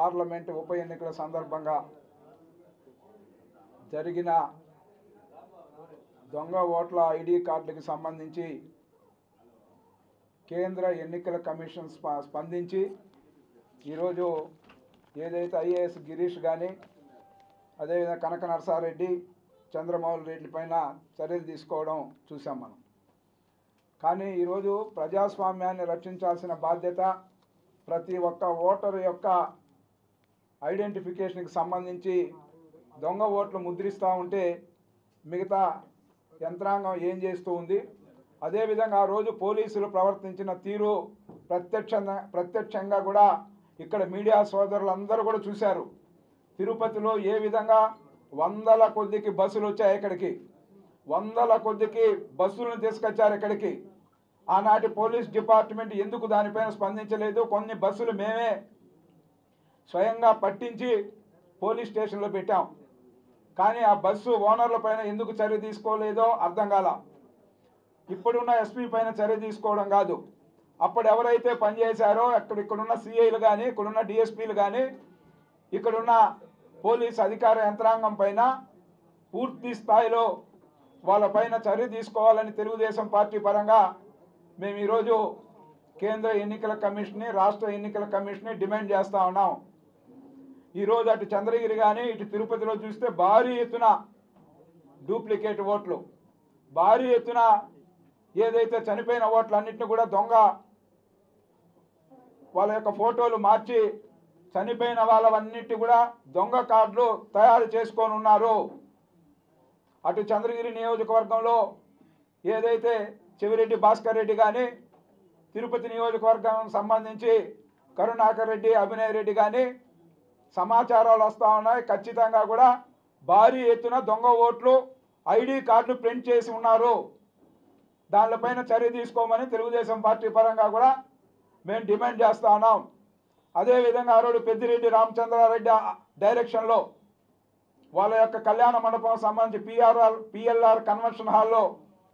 Parliament ఉప ఎన్నికల సందర్భంగా జరిగిన దొంగ ఓట్ల ఐడి కార్డులకు సంబంధించి కేంద్ర ఎన్నికల కమిషన్ స్పందించి ఈరోజు ఏదైతే ఐఏఎస్ గిరీష్ కానీ అదేవిధంగా కనక నరసారెడ్డి చంద్రమౌళి రెడ్డి పైన చర్యలు తీసుకోవడం చూసాం మనం. కానీ ఈరోజు ప్రజాస్వామ్యాన్ని రక్షించాల్సిన బాధ్యత ప్రతి ఒక్క ఓటరు యొక్క ఐడెంటిఫికేషన్కి సంబంధించి దొంగ ఓట్లు ముద్రిస్తూ ఉంటే మిగతా యంత్రాంగం ఏం చేస్తూ ఉంది, అదేవిధంగా ఆ రోజు పోలీసులు ప్రవర్తించిన తీరు ప్రత్యక్షంగా కూడా ఇక్కడ మీడియా సోదరులందరూ కూడా చూశారు. తిరుపతిలో ఏ విధంగా వందల కొద్దికి బస్సులు వచ్చాయి, ఇక్కడికి వందల కొద్దికి బస్సులను తీసుకొచ్చారు ఇక్కడికి. ఆనాటి పోలీస్ డిపార్ట్మెంట్ ఎందుకు దానిపైన స్పందించలేదు? కొన్ని బస్సులు మేమే స్వయంగా పట్టించి పోలీస్ స్టేషన్లో పెట్టాం. కానీ ఆ బస్సు ఓనర్ల పైన ఎందుకు చర్య తీసుకోలేదో అర్థం కాల. ఇప్పుడున్న ఎస్పీ పైన చర్య తీసుకోవడం కాదు, అప్పుడు ఎవరైతే పనిచేశారో ఇక్కడున్న సిఐలు కానీ ఇక్కడున్న డిఎస్పీలు కానీ ఇక్కడున్న పోలీస్ అధికార యంత్రాంగం పైన పూర్తి స్థాయిలో వాళ్ళపైన చర్య తీసుకోవాలని తెలుగుదేశం పార్టీ పరంగా మేము ఈరోజు కేంద్ర ఎన్నికల కమిషన్ని రాష్ట్ర ఎన్నికల కమిషన్ని డిమాండ్ చేస్తూ ఉన్నాం. ఈరోజు అటు చంద్రగిరి కానీ ఇటు తిరుపతిలో చూస్తే భారీ ఎత్తున డూప్లికేట్ ఓట్లు, భారీ ఎత్తున ఏదైతే చనిపోయిన ఓట్లన్నింటినీ కూడా దొంగ వాళ్ళ యొక్క ఫోటోలు మార్చి చనిపోయిన వాళ్ళవన్నిటి కూడా దొంగ కార్డులు తయారు చేసుకొని ఉన్నారు. అటు చంద్రగిరి నియోజకవర్గంలో ఏదైతే చెవిరెడ్డి భాస్కర్ రెడ్డి కానీ తిరుపతి నియోజకవర్గం సంబంధించి కరుణాకర్ రెడ్డి అభినయ్ రెడ్డి కానీ సమాచారాలు వస్తూ ఉన్నాయి. ఖచ్చితంగా కూడా భారీ ఎత్తున దొంగ ఓట్లు ఐడి కార్డులు ప్రింట్ చేసి ఉన్నారు. దానిపైన చర్య తీసుకోమని తెలుగుదేశం పార్టీ పరంగా కూడా మేము డిమాండ్ చేస్తూ ఉన్నాం. అదేవిధంగా ఆ రోజు పెద్దిరెడ్డి రామచంద్రారెడ్డి డైరెక్షన్లో వాళ్ళ యొక్క కళ్యాణ మండపం సంబంధించి పిఎల్ఆర్ కన్వెన్షన్ హాల్లో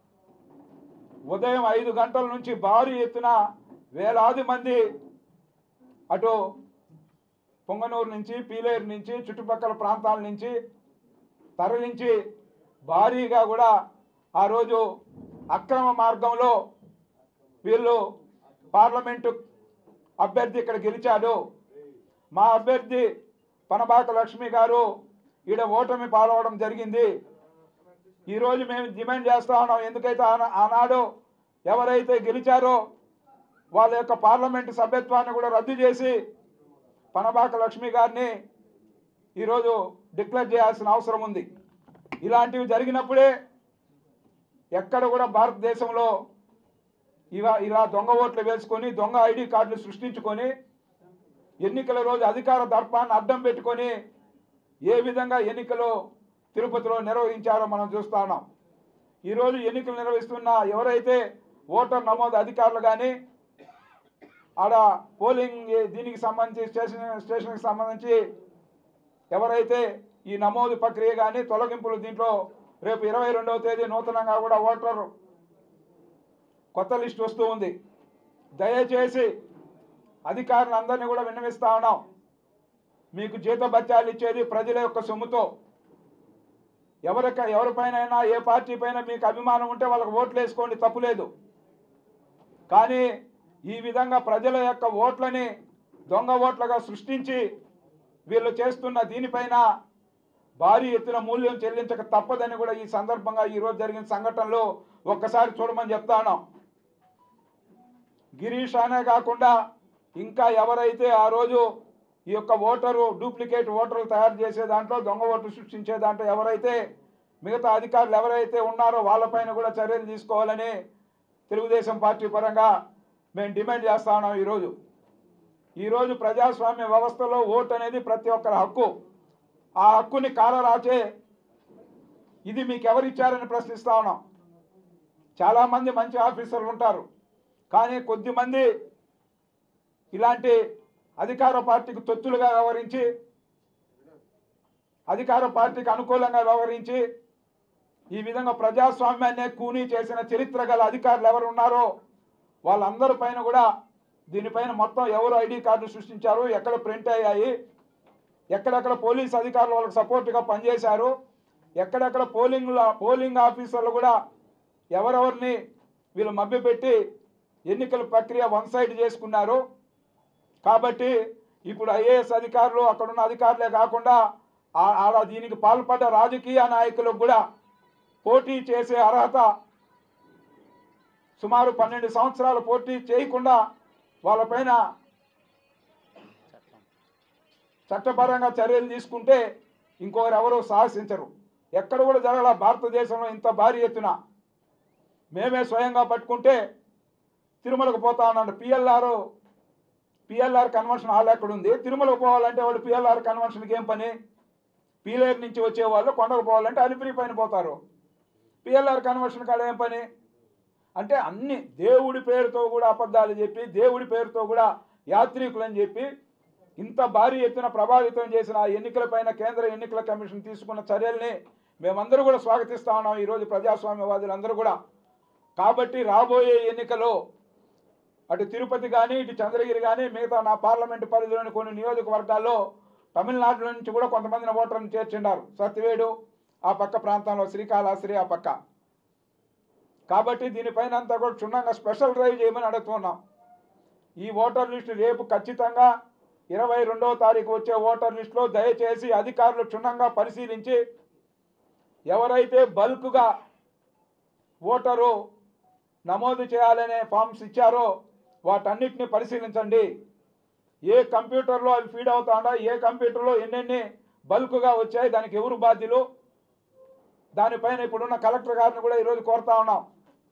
ఉదయం 5 గంటల నుంచి భారీ ఎత్తున వేలాది మంది అటు పొంగనూరు నుంచి పీలేరు నుంచి చుట్టుపక్కల ప్రాంతాల నుంచి తరలించి భారీగా కూడా ఆ రోజు అక్రమ మార్గంలో వీళ్ళు పార్లమెంటు అభ్యర్థి ఇక్కడ గెలిచాడు, మా అభ్యర్థి పనబాక లక్ష్మి గారు ఈడ ఓటమి పాల్గొనడం జరిగింది. ఈరోజు మేము డిమాండ్ చేస్తూ ఉన్నాం. ఎందుకైతే ఆనాడు ఎవరైతే గెలిచారో వాళ్ళ యొక్క పార్లమెంటు సభ్యత్వాన్ని కూడా రద్దు చేసి పనబాక లక్ష్మి గారిని ఈరోజు డిక్లేర్ చేయాల్సిన అవసరం ఉంది. ఇలాంటివి జరిగినప్పుడే ఎక్కడ కూడా భారతదేశంలో ఇలా దొంగ ఓట్లు వేసుకొని దొంగ ఐడి కార్డులు సృష్టించుకొని ఎన్నికల రోజు అధికార దర్పాన్ని అడ్డం పెట్టుకొని ఏ విధంగా ఎన్నికలు తిరుపతిలో నిర్వహించారో మనం చూస్తా ఉన్నాం. ఈరోజు ఎన్నికలు నిర్వహిస్తున్న ఎవరైతే ఓటర్ నమోదు అధికారులు కానీ ఆడ పోలింగ్ దీనికి సంబంధించి స్టేషన్కి సంబంధించి ఎవరైతే ఈ నమోదు ప్రక్రియ కానీ తొలగింపులు దీంట్లో రేపు 22వ తేదీ నూతనంగా కూడా ఓటర్ కొత్త లిస్టు వస్తూ ఉంది. దయచేసి అధికారులందరినీ కూడా విన్నవిస్తా ఉన్నాం. మీకు జీతభత్యాలు ఇచ్చేది ప్రజల యొక్క సొమ్ముతో. ఎవరిపైనైనా ఏ పార్టీ పైన మీకు అభిమానం ఉంటే వాళ్ళకి ఓట్లు వేసుకోండి, తప్పులేదు. కానీ ఈ విధంగా ప్రజల యొక్క ఓట్లని దొంగ ఓట్లుగా సృష్టించి వీళ్ళు చేస్తున్న దీనిపైన భారీ ఎత్తున మూల్యం చెల్లించక తప్పదని కూడా ఈ సందర్భంగా ఈరోజు జరిగిన సంఘటనలో ఒక్కసారి చూడమని చెప్తా ఉన్నాం. గిరీష్ అనే కాకుండా ఇంకా ఎవరైతే ఆ రోజు ఈ యొక్క డూప్లికేట్ ఓటర్లు తయారు చేసే దాంట్లో దొంగ ఓట్లు సృష్టించే దాంట్లో ఎవరైతే మిగతా అధికారులు ఎవరైతే ఉన్నారో వాళ్ళపైన కూడా చర్యలు తీసుకోవాలని తెలుగుదేశం పార్టీ పరంగా మేము డిమాండ్ చేస్తా ఉన్నాం. ఈరోజు ప్రజాస్వామ్య వ్యవస్థలో ఓటు అనేది ప్రతి ఒక్కరి హక్కు. ఆ హక్కుని కాలరాచే ఇది మీకు ఎవరిచ్చారని ప్రశ్నిస్తా ఉన్నాం. చాలామంది మంచి ఆఫీసర్లు ఉంటారు, కానీ కొద్దిమంది ఇలాంటి అధికార పార్టీకి తొత్తులుగా వ్యవహరించి అధికార పార్టీకి అనుకూలంగా వ్యవహరించి ఈ విధంగా ప్రజాస్వామ్యాన్ని కూనీ చేసిన చరిత్ర గల అధికారులు ఎవరు ఉన్నారో వాళ్ళందరి పైన కూడా దీనిపైన మొత్తం ఎవరు ఐడి కార్డు సృష్టించారు, ఎక్కడ ప్రింట్ అయ్యాయి, ఎక్కడెక్కడ పోలీస్ అధికారులు వాళ్ళకి సపోర్ట్గా పనిచేశారు, ఎక్కడెక్కడ పోలింగ్ ఆఫీసర్లు కూడా ఎవరెవరిని వీళ్ళు మభ్యపెట్టి ఎన్నికల ప్రక్రియ వన్ సైడ్ చేసుకున్నారు. కాబట్టి ఇప్పుడు ఐఏఎస్ అధికారులు అక్కడున్న అధికారులే కాకుండా అలా దీనికి పాల్పడ్డ రాజకీయ నాయకులకు కూడా పోటీ చేసే అర్హత సుమారు 12 సంవత్సరాలు పోటీ చేయకుండా వాళ్ళపైన చట్టపరంగా చర్యలు తీసుకుంటే ఇంకొకరు ఎవరూ సాహసించరు. ఎక్కడ కూడా జరగల భారతదేశంలో ఇంత భారీ ఎత్తున. మేమే స్వయంగా పట్టుకుంటే తిరుమలకు పోతా ఉన్నాడు. పిఎల్ఆర్ కన్వెన్షన్ హాల్ ఎక్కడ ఉంది? తిరుమలకు పోవాలంటే వాళ్ళు పిఎల్ఆర్ కన్వెన్షన్కి ఏం పని? పీలేరు నుంచి వచ్చేవాళ్ళు కొండకు పోవాలంటే అలిపిరి పైన పోతారు. పిఎల్ఆర్ కన్వెన్షన్ కాడ ఏం పని? అంటే అన్ని దేవుడి పేరుతో కూడా అబద్ధాలు చెప్పి, దేవుడి పేరుతో కూడా యాత్రికులని చెప్పి ఇంత భారీ ఎత్తున ప్రభావితం చేసిన ఆ ఎన్నికలపైన కేంద్ర ఎన్నికల కమిషన్ తీసుకున్న చర్యల్ని మేమందరూ కూడా స్వాగతిస్తా ఉన్నాం ఈరోజు ప్రజాస్వామ్యవాదులందరూ కూడా. కాబట్టి రాబోయే ఎన్నికలో అటు తిరుపతి కానీ ఇటు చంద్రగిరి కానీ మిగతా నా పార్లమెంటు పరిధిలోని కొన్ని నియోజకవర్గాల్లో తమిళనాడు నుంచి కూడా కొంతమందిని ఓటర్లను చేర్చిండారు. సత్యవేడు ఆ పక్క ప్రాంతంలో, శ్రీకాళహస్తి ఆ పక్క. కాబట్టి దీనిపైన అంతా కూడా క్షుణ్ణంగా స్పెషల్ డ్రైవ్ చేయమని అడుగుతున్నాం. ఈ ఓటర్ లిస్టు రేపు ఖచ్చితంగా 22వ తారీఖు వచ్చే ఓటర్ లిస్టులో దయచేసి అధికారులు క్షుణ్ణంగా పరిశీలించి ఎవరైతే బల్క్గా ఓటరు నమోదు చేయాలనే ఫామ్స్ ఇచ్చారో వాటన్నిటిని పరిశీలించండి. ఏ కంప్యూటర్లో అవి ఫీడ్ అవుతాడా, ఏ కంప్యూటర్లో ఎన్నెన్ని బల్క్గా వచ్చాయి, దానికి ఎవరు బాధ్యులు, దానిపైన ఇప్పుడున్న కలెక్టర్ గారిని కూడా ఈరోజు కోరుతా ఉన్నాం.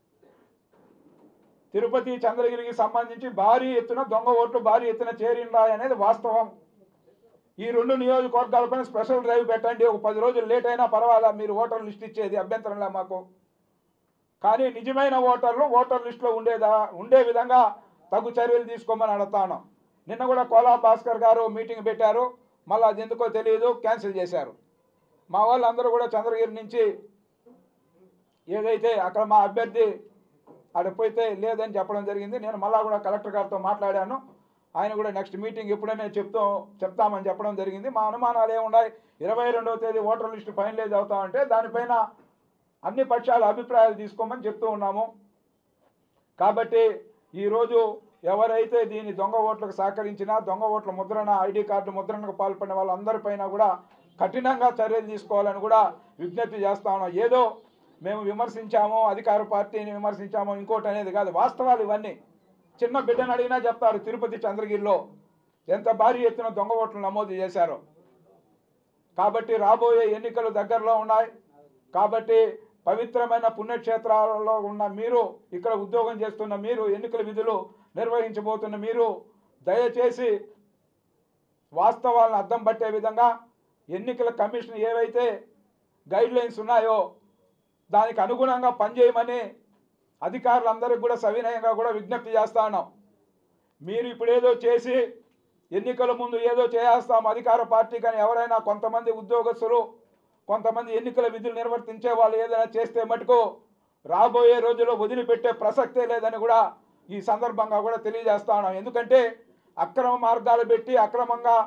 తిరుపతి చంద్రగిరికి సంబంధించి భారీ ఎత్తున దొంగ ఓట్లు భారీ ఎత్తున చేరిండాయి అనేది వాస్తవం. ఈ 2 నియోజకవర్గాలపైన స్పెషల్ డ్రైవ్ పెట్టండి. ఒక 10 రోజులు లేట్ అయినా పర్వాలా, మీరు ఓటర్ లిస్ట్ ఇచ్చేది అభ్యంతరంలా మాకు. కానీ నిజమైన ఓటర్లు ఓటర్ లిస్టులో ఉండే విధంగా తగు చర్యలు తీసుకోమని అడుగుతాను. నిన్న కూడా కోలా భాస్కర్ గారు మీటింగ్ పెట్టారు, మళ్ళీ అది ఎందుకో తెలియదు క్యాన్సిల్ చేశారు. మా వాళ్ళందరూ కూడా చంద్రగిరి నుంచి ఏదైతే అక్కడ మా అభ్యర్థి అడిపోతే లేదని చెప్పడం జరిగింది. నేను మళ్ళా కూడా కలెక్టర్ గారితో మాట్లాడాను. ఆయన కూడా నెక్స్ట్ మీటింగ్ ఎప్పుడైనా చెప్తామని చెప్పడం జరిగింది. మా అనుమానాలు ఏమున్నాయి, 22వ తేదీ ఓటర్ లిస్టు ఫైనలైజ్ అవుతామంటే దానిపైన అన్ని పక్షాల అభిప్రాయాలు తీసుకోమని చెప్తూ ఉన్నాము. కాబట్టి ఈరోజు ఎవరైతే దీని దొంగ ఓట్లకు సహకరించినా, దొంగ ఓట్ల ముద్రణ, ఐడి కార్డు ముద్రణకు పాల్పడిన వాళ్ళందరిపైన కూడా కఠినంగా చర్యలు తీసుకోవాలని కూడా విజ్ఞప్తి చేస్తా ఉన్నాం. ఏదో మేము విమర్శించాము, అధికార పార్టీని విమర్శించాము ఇంకోటి అనేది కాదు, వాస్తవాలు ఇవన్నీ. చిన్న బిడ్డను అడిగినా చెప్తారు తిరుపతి చంద్రగిరిలో ఎంత భారీ ఎత్తున దొంగ ఓట్లు నమోదు చేశారు. కాబట్టి రాబోయే ఎన్నికలు దగ్గరలో ఉన్నాయి. కాబట్టి పవిత్రమైన పుణ్యక్షేత్రాలలో ఉన్న మీరు, ఇక్కడ ఉద్యోగం చేస్తున్న మీరు, ఎన్నికల విధులు నిర్వహించబోతున్న మీరు దయచేసి వాస్తవాలను అద్దం పట్టే విధంగా ఎన్నికల కమిషన్ ఏవైతే గైడ్లైన్స్ ఉన్నాయో దానికి అనుగుణంగా పనిచేయమని అధికారులందరికీ కూడా సవినయంగా కూడా విజ్ఞప్తి చేస్తా ఉన్నాం. మీరు ఇప్పుడేదో చేసి ఎన్నికల ముందు ఏదో చేస్తాం అధికార పార్టీ కానీ ఎవరైనా కొంతమంది ఉద్యోగస్తులు, కొంతమంది ఎన్నికల విధులు నిర్వర్తించే వాళ్ళు ఏదైనా చేస్తే మటుకు రాబోయే రోజుల్లో వదిలిపెట్టే ప్రసక్తే లేదని కూడా ఈ సందర్భంగా కూడా తెలియజేస్తా ఉన్నాం. ఎందుకంటే అక్రమ మార్గాలు పెట్టి అక్రమంగా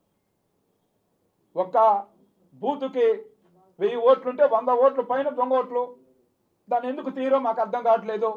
ఒక బూతుకి 1000 ఓట్లుంటే 100 ఓట్ల పైన దొంగ ఓట్లు, దాన్ని ఎందుకు తీరో మాకు అర్థం కావట్లేదు.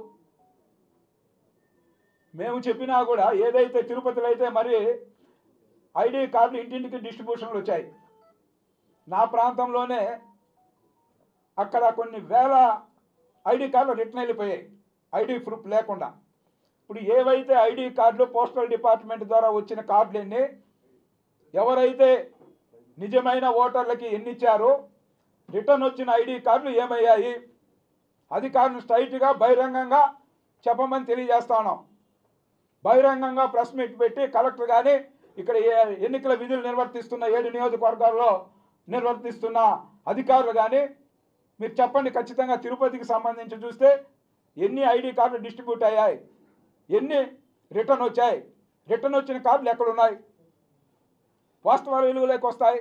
మేము చెప్పినా కూడా ఏదైతే తిరుపతిలో అయితే మరి ఐడి కార్డులు ఇంటింటికి డిస్ట్రిబ్యూషన్లు వచ్చాయి. నా ప్రాంతంలోనే అక్కడ కొన్ని వేల ఐడి కార్డులు రిటర్న్ వెళ్ళిపోయాయి ఐడి ప్రూఫ్ లేకుండా. ఇప్పుడు ఏవైతే ఐడి కార్డులు పోస్టల్ డిపార్ట్మెంట్ ద్వారా వచ్చిన కార్డులన్నీ ఎవరైతే నిజమైన ఓటర్లకి ఎన్ని ఇచ్చారో రిటర్న్ వచ్చిన ఐడి కార్డులు ఏమయ్యాయి అధికారులు స్ట్రైట్గా బహిరంగంగా చెప్పమని తెలియజేస్తా ఉన్నాం. బహిరంగంగా ప్రెస్ మీట్ పెట్టి కలెక్టర్ కానీ ఇక్కడ ఎన్నికల విధులు నిర్వర్తిస్తున్న 7 నియోజకవర్గాల్లో నిర్వర్తిస్తున్న అధికారులు కానీ మీరు చెప్పండి, ఖచ్చితంగా తిరుపతికి సంబంధించి చూస్తే ఎన్ని ఐడి కార్డులు డిస్ట్రిబ్యూట్ అయ్యాయి, ఎన్ని రిటర్న్ వచ్చాయి, రిటర్న్ వచ్చిన కార్డులు ఎక్కడున్నాయి, వాస్తవాల వెలుగులోకి వస్తాయి.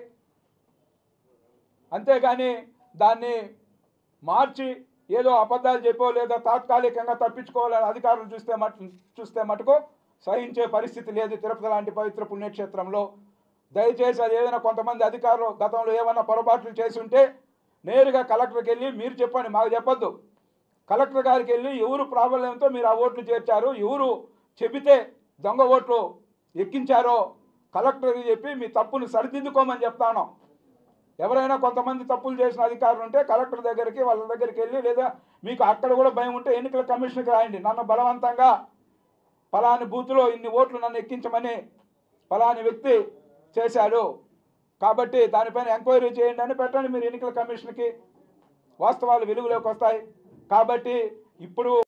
అంతేగాని దాన్ని మార్చి ఏదో అబద్ధాలు చెప్పో లేదా తాత్కాలికంగా తప్పించుకోవాలని అధికారులు చూస్తే మటుకు సహించే పరిస్థితి లేదు. తిరుపతి లాంటి పవిత్ర పుణ్యక్షేత్రంలో దయచేసి అది ఏదైనా కొంతమంది అధికారులు గతంలో ఏమైనా పొరపాట్లు చేసి ఉంటే నేరుగా కలెక్టర్కి వెళ్ళి మీరు చెప్పండి, మాకు చెప్పొద్దు. కలెక్టర్ గారికి వెళ్ళి ఎవరు ప్రాబల్యంతో మీరు ఆ ఓట్లు చేర్చారు, ఎవరు చెబితే దొంగ ఓట్లు ఎక్కించారో కలెక్టర్కి చెప్పి మీ తప్పును సరిదిద్దుకోమని చెప్తాను. ఎవరైనా కొంతమంది తప్పులు చేసిన అధికారులు ఉంటే కలెక్టర్ దగ్గరికి వాళ్ళ దగ్గరికి వెళ్ళి, లేదా మీకు అక్కడ కూడా భయం ఉంటే ఎన్నికల కమిషన్కి రాయండి, నన్ను బలవంతంగా ఫలాని బూత్లో ఇన్ని ఓట్లు నన్ను ఎక్కించమని ఫలాని వ్యక్తి చేశాడు కాబట్టి దానిపైన ఎంక్వైరీ చేయండి అని పెట్టండి మీరు ఎన్నికల కమిషన్కి. వాస్తవాలు వెలుగులోకి వస్తాయి. కాబట్టి ఇప్పుడు